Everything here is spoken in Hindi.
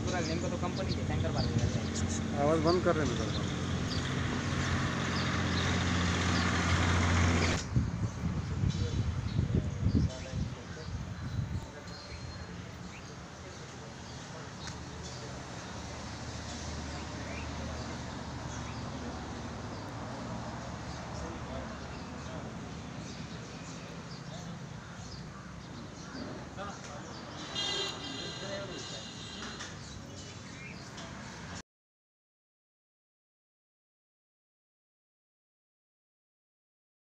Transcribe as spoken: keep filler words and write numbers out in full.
नेमकं तो कंपनी टँकर भरायला. आवाज बंद कर रहे हैं